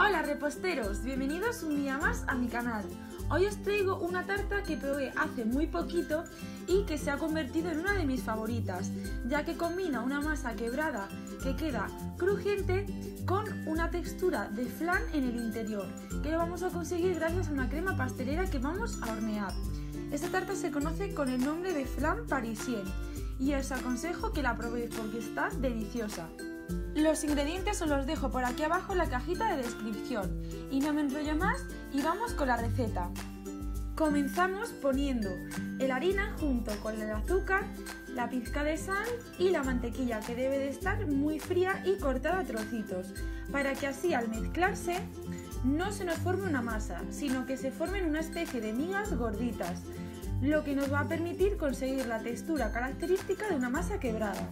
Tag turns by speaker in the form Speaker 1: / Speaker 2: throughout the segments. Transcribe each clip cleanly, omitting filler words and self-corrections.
Speaker 1: Hola reposteros, bienvenidos un día más a mi canal. Hoy os traigo una tarta que probé hace muy poquito y que se ha convertido en una de mis favoritas, ya que combina una masa quebrada que queda crujiente con una textura de flan en el interior, que lo vamos a conseguir gracias a una crema pastelera que vamos a hornear. Esta tarta se conoce con el nombre de flan parisien y os aconsejo que la probéis porque está deliciosa. Los ingredientes os los dejo por aquí abajo en la cajita de descripción y no me enrollo más y vamos con la receta. Comenzamos poniendo la harina junto con el azúcar, la pizca de sal y la mantequilla, que debe de estar muy fría y cortada a trocitos, para que así al mezclarse no se nos forme una masa, sino que se formen una especie de migas gorditas, lo que nos va a permitir conseguir la textura característica de una masa quebrada.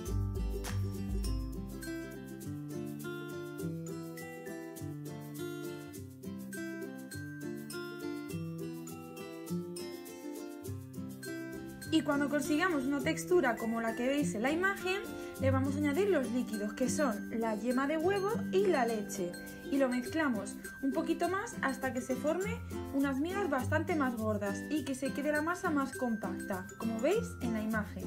Speaker 1: Y cuando consigamos una textura como la que veis en la imagen, le vamos a añadir los líquidos, que son la yema de huevo y la leche. Y lo mezclamos un poquito más hasta que se forme unas migas bastante más gordas y que se quede la masa más compacta, como veis en la imagen.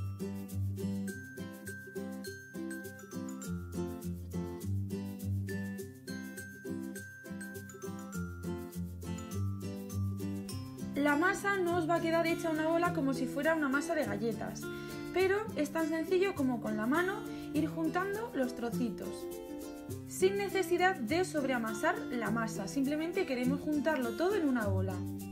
Speaker 1: La masa no os va a quedar hecha una bola como si fuera una masa de galletas, pero es tan sencillo como con la mano ir juntando los trocitos. Sin necesidad de sobreamasar la masa, simplemente queremos juntarlo todo en una bola.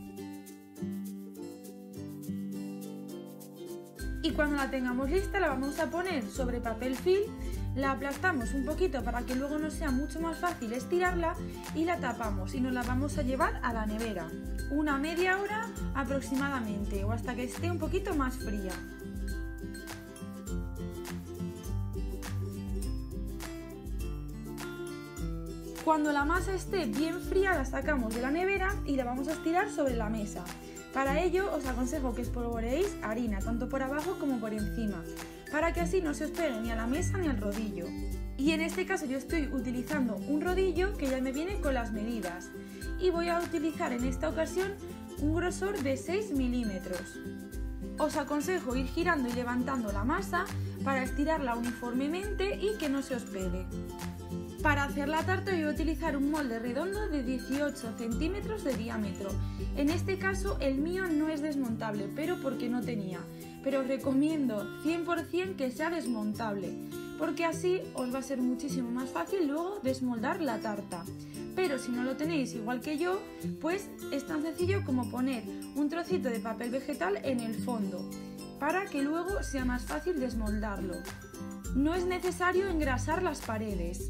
Speaker 1: Y cuando la tengamos lista la vamos a poner sobre papel film, la aplastamos un poquito para que luego nos sea mucho más fácil estirarla y la tapamos y nos la vamos a llevar a la nevera, una media hora aproximadamente o hasta que esté un poquito más fría. Cuando la masa esté bien fría la sacamos de la nevera y la vamos a estirar sobre la mesa. Para ello os aconsejo que espolvoreéis harina tanto por abajo como por encima, para que así no se os pegue ni a la mesa ni al rodillo. Y en este caso yo estoy utilizando un rodillo que ya me viene con las medidas y voy a utilizar en esta ocasión un grosor de 6 milímetros. Os aconsejo ir girando y levantando la masa para estirarla uniformemente y que no se os pegue. Para hacer la tarta voy a utilizar un molde redondo de 18 centímetros de diámetro. En este caso el mío no es desmontable, pero porque no tenía. Pero os recomiendo 100% que sea desmontable, porque así os va a ser muchísimo más fácil luego desmoldar la tarta. Pero si no lo tenéis igual que yo, pues es tan sencillo como poner un trocito de papel vegetal en el fondo, para que luego sea más fácil desmoldarlo. No es necesario engrasar las paredes.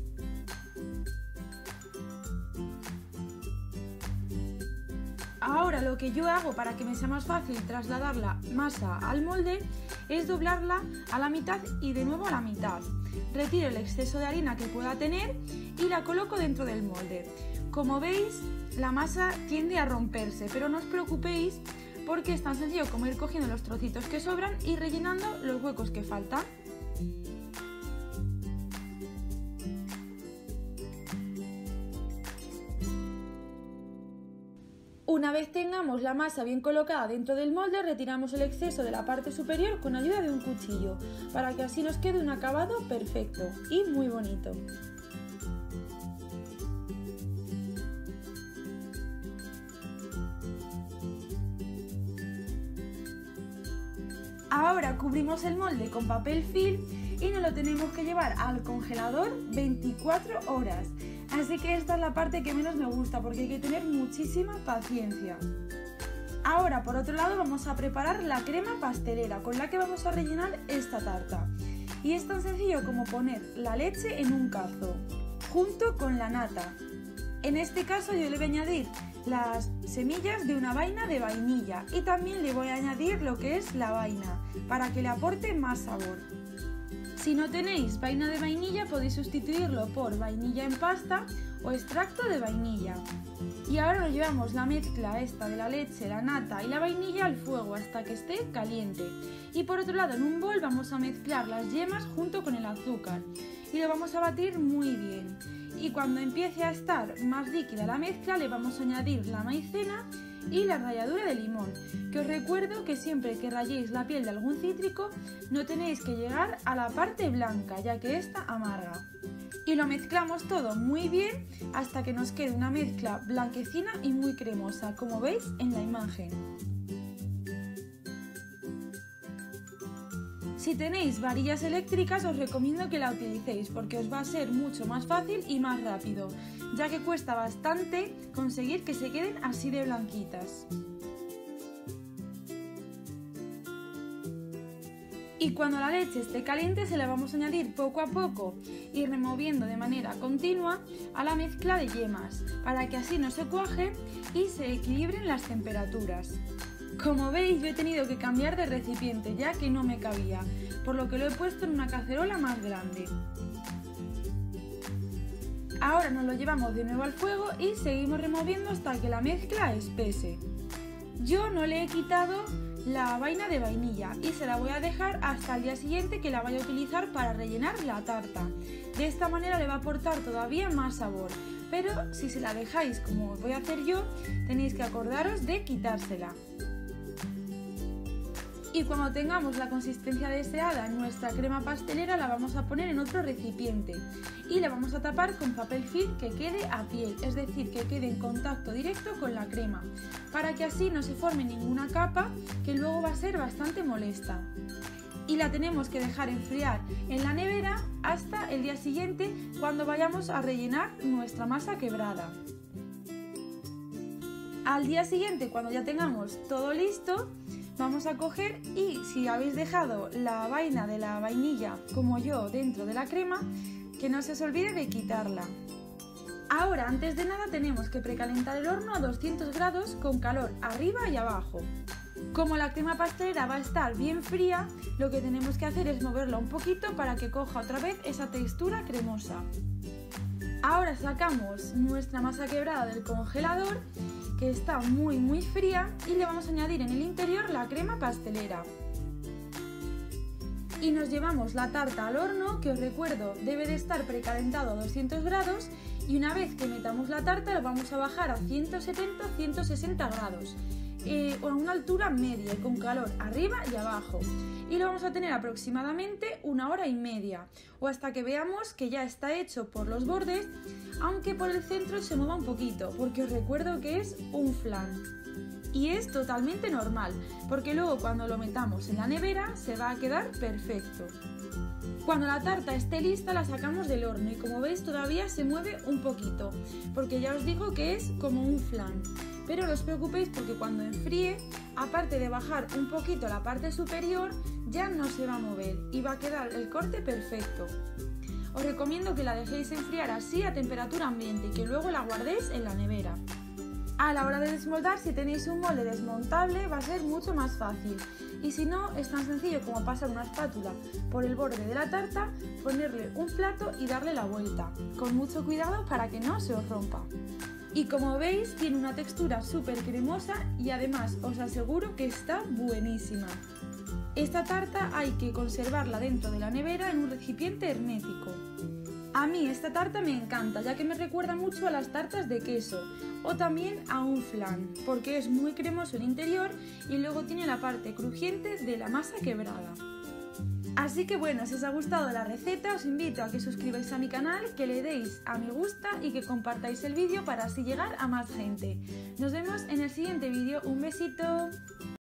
Speaker 1: Ahora lo que yo hago para que me sea más fácil trasladar la masa al molde es doblarla a la mitad y de nuevo a la mitad. Retiro el exceso de harina que pueda tener y la coloco dentro del molde. Como veis, la masa tiende a romperse, pero no os preocupéis porque es tan sencillo como ir cogiendo los trocitos que sobran y rellenando los huecos que faltan. Una vez tengamos la masa bien colocada dentro del molde, retiramos el exceso de la parte superior con ayuda de un cuchillo, para que así nos quede un acabado perfecto y muy bonito. Ahora cubrimos el molde con papel film y nos lo tenemos que llevar al congelador 24 horas. Así que esta es la parte que menos me gusta porque hay que tener muchísima paciencia. Ahora por otro lado vamos a preparar la crema pastelera con la que vamos a rellenar esta tarta. Y es tan sencillo como poner la leche en un cazo junto con la nata. En este caso yo le voy a añadir las semillas de una vaina de vainilla y también le voy a añadir lo que es la vaina para que le aporte más sabor. Si no tenéis vaina de vainilla podéis sustituirlo por vainilla en pasta o extracto de vainilla. Y ahora nos llevamos la mezcla esta de la leche, la nata y la vainilla al fuego hasta que esté caliente. Y por otro lado en un bol vamos a mezclar las yemas junto con el azúcar y lo vamos a batir muy bien. Y cuando empiece a estar más líquida la mezcla, le vamos a añadir la maicena y la ralladura de limón, que os recuerdo que siempre que ralléis la piel de algún cítrico no tenéis que llegar a la parte blanca, ya que esta amarga. Y lo mezclamos todo muy bien hasta que nos quede una mezcla blanquecina y muy cremosa, como veis en la imagen. Si tenéis varillas eléctricas os recomiendo que la utilicéis porque os va a ser mucho más fácil y más rápido, ya que cuesta bastante conseguir que se queden así de blanquitas. Y cuando la leche esté caliente se la vamos a añadir poco a poco y removiendo de manera continua a la mezcla de yemas para que así no se cuaje y se equilibren las temperaturas. Como veis, yo he tenido que cambiar de recipiente ya que no me cabía, por lo que lo he puesto en una cacerola más grande. Ahora nos lo llevamos de nuevo al fuego y seguimos removiendo hasta que la mezcla espese. Yo no le he quitado la vaina de vainilla y se la voy a dejar hasta el día siguiente que la vaya a utilizar para rellenar la tarta. De esta manera le va a aportar todavía más sabor, pero si se la dejáis como voy a hacer yo, tenéis que acordaros de quitársela. Y cuando tengamos la consistencia deseada en nuestra crema pastelera la vamos a poner en otro recipiente y la vamos a tapar con papel film que quede a piel, es decir, que quede en contacto directo con la crema, para que así no se forme ninguna capa que luego va a ser bastante molesta. Y la tenemos que dejar enfriar en la nevera hasta el día siguiente cuando vayamos a rellenar nuestra masa quebrada. Al día siguiente, cuando ya tengamos todo listo, vamos a coger y si habéis dejado la vaina de la vainilla como yo dentro de la crema, que no se os olvide de quitarla. Ahora, antes de nada, tenemos que precalentar el horno a 200 grados con calor arriba y abajo. Como la crema pastelera va a estar bien fría, lo que tenemos que hacer es moverla un poquito para que coja otra vez esa textura cremosa. Ahora sacamos nuestra masa quebrada del congelador, que está muy fría, y le vamos a añadir en el interior la crema pastelera. Y nos llevamos la tarta al horno, que os recuerdo debe de estar precalentado a 200 grados, y una vez que metamos la tarta lo vamos a bajar a 170-160 grados, a una altura media y con calor arriba y abajo. Y lo vamos a tener aproximadamente 1 hora y media, o hasta que veamos que ya está hecho por los bordes, aunque por el centro se mueva un poquito, porque os recuerdo que es un flan. Y es totalmente normal, porque luego cuando lo metamos en la nevera se va a quedar perfecto. Cuando la tarta esté lista la sacamos del horno y como veis todavía se mueve un poquito, porque ya os digo que es como un flan. Pero no os preocupéis porque cuando enfríe, aparte de bajar un poquito la parte superior, ya no se va a mover y va a quedar el corte perfecto. Os recomiendo que la dejéis enfriar así a temperatura ambiente y que luego la guardéis en la nevera. A la hora de desmoldar, si tenéis un molde desmontable va a ser mucho más fácil. Y si no, es tan sencillo como pasar una espátula por el borde de la tarta, ponerle un plato y darle la vuelta, con mucho cuidado para que no se os rompa. Y como veis tiene una textura súper cremosa y además os aseguro que está buenísima. Esta tarta hay que conservarla dentro de la nevera en un recipiente hermético. A mí esta tarta me encanta ya que me recuerda mucho a las tartas de queso o también a un flan porque es muy cremoso el interior y luego tiene la parte crujiente de la masa quebrada. Así que bueno, si os ha gustado la receta os invito a que suscribáis a mi canal, que le deis a me gusta y que compartáis el vídeo para así llegar a más gente. Nos vemos en el siguiente vídeo, un besito.